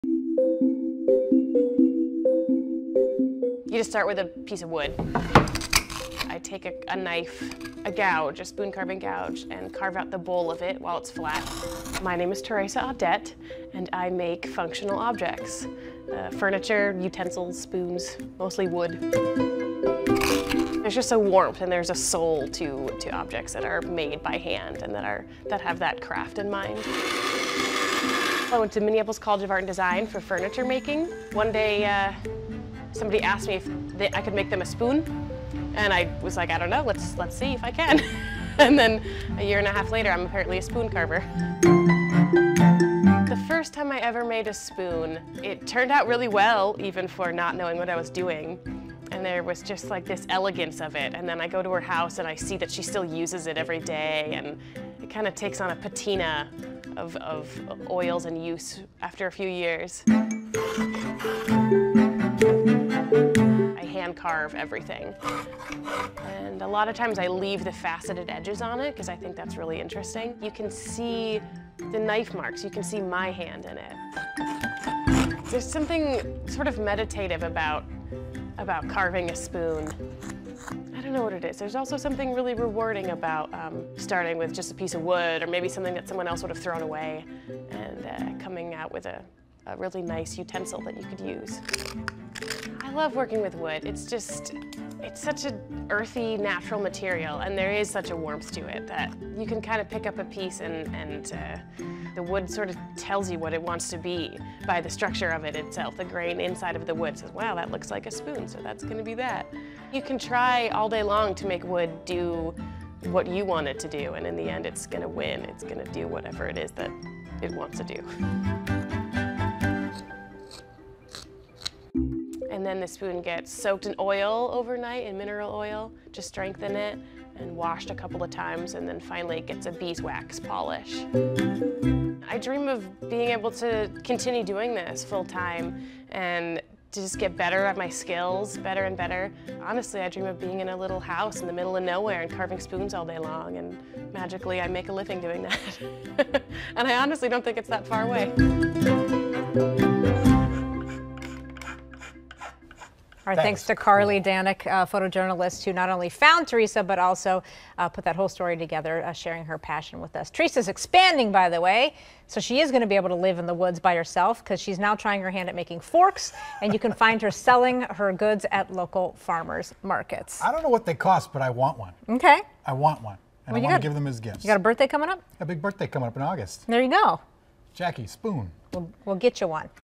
You just start with a piece of wood. I take a knife, a gouge, a spoon carving gouge, and carve out the bowl of it while it's flat. My name is Teresa Audette, and I make functional objects. Furniture, utensils, spoons, mostly wood. There's just a warmth and there's a soul to objects that are made by hand and that have that craft in mind. I went to Minneapolis College of Art and Design for furniture making. One day, somebody asked me if I could make them a spoon, and I was like, I don't know, let's see if I can. And then a year and a half later, I'm apparently a spoon carver. The first time I ever made a spoon, it turned out really well, even for not knowing what I was doing. And there was just like this elegance of it. And then I go to her house and I see that she still uses it every day, and it kind of takes on a patina of oils and use after a few years. I hand carve everything. And a lot of times I leave the faceted edges on it because I think that's really interesting. You can see the knife marks, you can see my hand in it. There's something sort of meditative about carving a spoon. I don't know what it is. There's also something really rewarding about starting with just a piece of wood or maybe something that someone else would have thrown away and coming out with a really nice utensil that you could use. I love working with wood. It's such an earthy, natural material, and there is such a warmth to it that you can kind of pick up a piece and the wood sort of tells you what it wants to be by the structure of it itself. The grain inside of the wood says, wow, that looks like a spoon, so that's gonna be that. You can try all day long to make wood do what you want it to do, and in the end it's gonna win. It's gonna do whatever it is that it wants to do. And then the spoon gets soaked in oil overnight, in mineral oil, to strengthen it, and washed a couple of times, and then finally it gets a beeswax polish. I dream of being able to continue doing this full time and to just get better at my skills, better and better. Honestly, I dream of being in a little house in the middle of nowhere and carving spoons all day long, and magically I make a living doing that. And I honestly don't think it's that far away. Our thanks to Carly Danek, photojournalist, who not only found Teresa, but also put that whole story together, sharing her passion with us. Teresa's expanding, by the way, so she is going to be able to live in the woods by herself because she's now trying her hand at making forks, and you can find her selling her goods at local farmers markets. I don't know what they cost, but I want one. Okay. I want one, and I want to give them as gifts. You got a birthday coming up? A big birthday coming up in August. There you go. Jackie, spoon. We'll get you one.